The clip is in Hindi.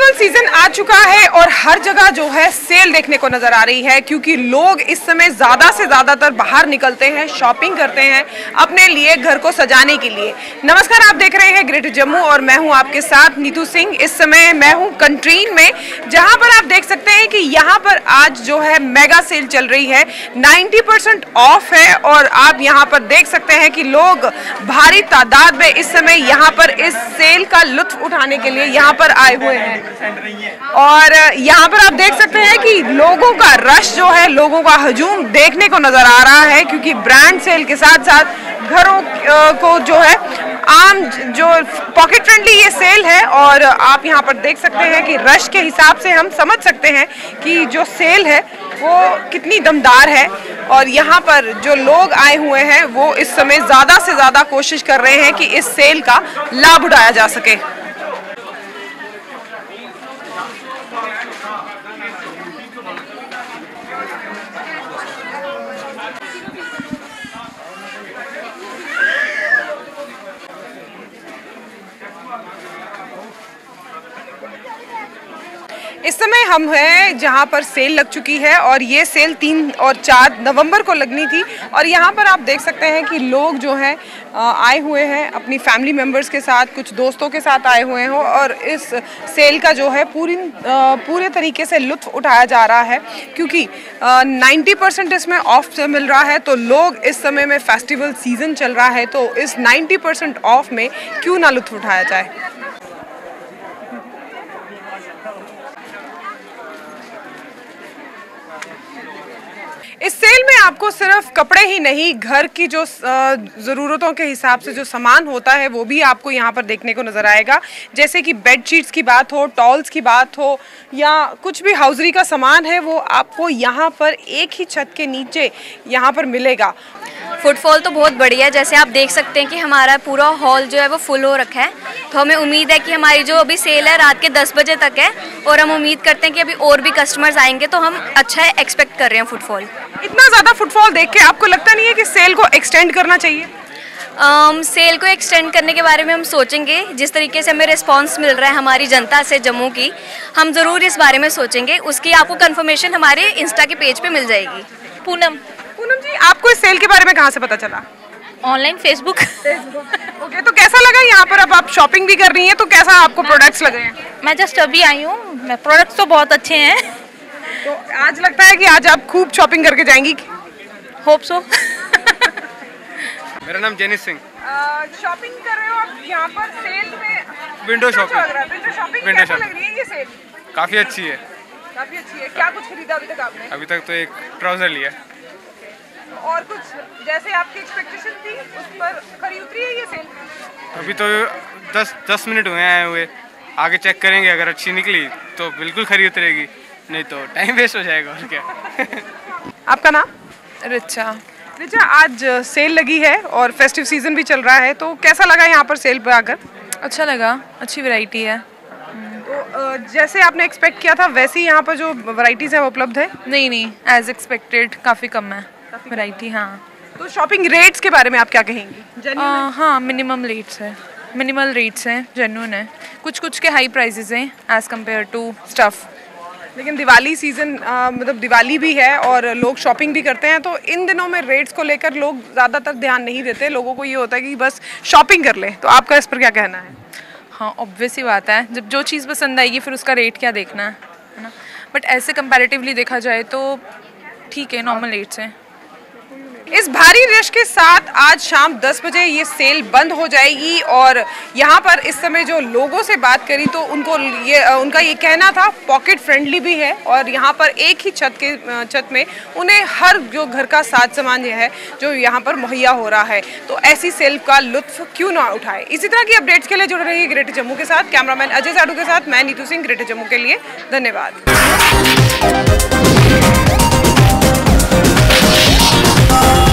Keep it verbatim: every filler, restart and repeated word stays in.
फेस्टिवल सीजन आ चुका है और हर जगह जो है सेल देखने को नजर आ रही है, क्योंकि लोग इस समय ज्यादा से ज्यादातर बाहर निकलते हैं, शॉपिंग करते हैं अपने लिए, घर को सजाने के लिए। नमस्कार, आप देख रहे हैं ग्रेटर जम्मू और मैं हूं आपके साथ नीतू सिंह। इस समय मैं हूं कंट्रीन में, जहां पर आप देख सकते हैं कि यहां पर आज जो है मेगा सेल चल रही है, नब्बे परसेंट ऑफ है और आप यहां पर देख सकते हैं कि लोग भारी तादाद में इस समय यहां पर इस सेल का लुत्फ उठाने के लिए यहां पर आए हुए हैं। और यहाँ पर आप देख सकते हैं कि लोगों का रश जो है, लोगों का हजूम देखने को नजर आ रहा है, क्योंकि ब्रांड सेल के साथ साथ घरों को जो है आम जो पॉकेट फ्रेंडली ये सेल है। और आप यहाँ पर देख सकते हैं कि रश के हिसाब से हम समझ सकते हैं कि जो सेल है वो कितनी दमदार है। और यहाँ पर जो लोग आए हुए हैं वो इस समय ज़्यादा से ज़्यादा कोशिश कर रहे हैं कि इस सेल का लाभ उठाया जा सके। इस समय हम हैं जहां पर सेल लग चुकी है और ये सेल तीन और चार नवंबर को लगनी थी। और यहाँ पर आप देख सकते हैं कि लोग जो हैं आए हुए हैं अपनी फैमिली मेम्बर्स के साथ, कुछ दोस्तों के साथ आए हुए हैं और इस सेल का जो है पूरी पूरे तरीके से लुत्फ उठाया जा रहा है, क्योंकि नब्बे परसेंट इसमें ऑफ मिल रहा है। तो लोग इस समय में फेस्टिवल सीजन चल रहा है, तो इस नब्बे परसेंट ऑफ में क्यों ना लुत्फ उठाया जाए। इस सेल में आपको सिर्फ कपड़े ही नहीं, घर की जो ज़रूरतों के हिसाब से जो सामान होता है वो भी आपको यहाँ पर देखने को नज़र आएगा। जैसे कि बेड शीट्स की बात हो, टॉल्स की बात हो, या कुछ भी हाउसरी का सामान है, वो आपको यहाँ पर एक ही छत के नीचे यहाँ पर मिलेगा। फुटफॉल तो बहुत बढ़िया है। जैसे आप देख सकते हैं कि हमारा पूरा हॉल जो है वो फुल हो रखा है। तो हमें उम्मीद है कि हमारी जो अभी सेल है रात के दस बजे तक है और हम उम्मीद करते हैं कि अभी और भी कस्टमर्स आएंगे, तो हम अच्छा एक्सपेक्ट कर रहे हैं फुटफॉल। इतना ज़्यादा फुटफॉल देख के आपको लगता नहीं है कि सेल को एक्सटेंड करना चाहिए? um, सेल को एक्सटेंड करने के बारे में हम सोचेंगे। जिस तरीके से हमें रिस्पांस मिल रहा है हमारी जनता से जम्मू की, हम ज़रूर इस बारे में सोचेंगे। उसकी आपको कंफर्मेशन हमारे इंस्टा के पेज पे मिल जाएगी। पूनम पूनम जी, आपको इस सेल के बारे में कहाँ से पता चला? Online, Facebook. ओके, तो कैसा लगा यहाँ पर? अब आप शॉपिंग भी कर रही हैं, तो कैसा आपको प्रोडक्ट्स लगे हैं? मैं जस्ट अभी आई हूँ, प्रोडक्ट्स तो बहुत अच्छे हैं। तो आज लगता है कि आज आप खूब शॉपिंग करके जाएंगी? Hope so. मेरा नाम जेनिस सिंह। शॉपिंग कर रहे हो आप यहाँ पर सेल में? Window shopping. Window shopping window कैसा लग रही है ये सेल? काफ़ी अच्छी है। काफी अच्छी है। क्या कुछ खरीदा अभी तक आपने? अभी तक तो एक ट्राउजर लिया। और कुछ जैसे आपकी एक्सपेक्टेशन थी उस पर खरी उतरी है ये सेल? अभी तो दस दस मिनट हुए आए हुए, आगे चेक करेंगे। अगर अच्छी निकली तो बिल्कुल खरी उतरेगी, नहीं तो टाइम वेस्ट हो जाएगा। और क्या? आपका नाम? रिचा। रिचा, आज सेल लगी है और फेस्टिव सीजन भी चल रहा है, तो कैसा लगा यहाँ पर सेल पे आकर? अच्छा लगा, अच्छी वैरायटी है। तो जैसे आपने एक्सपेक्ट किया था वैसे ही यहाँ पर जो वैरायटीज़ है वो उपलब्ध है? नहीं नहीं, एज एक्सपेक्टेड काफ़ी कम है वैरायटी। हाँ, तो शॉपिंग रेट्स के बारे में आप क्या कहेंगी? आ, हाँ, मिनिमम रेट्स है, मिनिमल रेट्स हैं, जेन्युइन है। कुछ कुछ के हाई प्राइसेस हैं एज़ कम्पेयर टू स्टफ़। लेकिन दिवाली सीज़न मतलब दिवाली भी है और लोग शॉपिंग भी करते हैं, तो इन दिनों में रेट्स को लेकर लोग ज़्यादातर ध्यान नहीं देते। लोगों को ये होता है कि बस शॉपिंग कर लें। तो आपका इस पर क्या कहना है? हाँ, ऑब्वियस ही बात है, जब जो चीज़ पसंद आएगी फिर उसका रेट क्या देखना है, है ना। बट ऐसे कंपैरेटिवली देखा जाए तो ठीक है, नॉर्मल रेट्स हैं। इस भारी रश के साथ आज शाम दस बजे ये सेल बंद हो जाएगी। और यहाँ पर इस समय जो लोगों से बात करी तो उनको ये उनका ये कहना था पॉकेट फ्रेंडली भी है और यहाँ पर एक ही छत के छत में उन्हें हर जो घर का साज सामान है जो यहाँ पर मुहैया हो रहा है। तो ऐसी सेल का लुत्फ क्यों ना उठाए। इसी तरह की अपडेट्स के लिए जुड़े रहिए ग्रेटर जम्मू के साथ। कैमरामैन अजय साडू के साथ मैं नीतू सिंह, ग्रेटर जम्मू के लिए। धन्यवाद।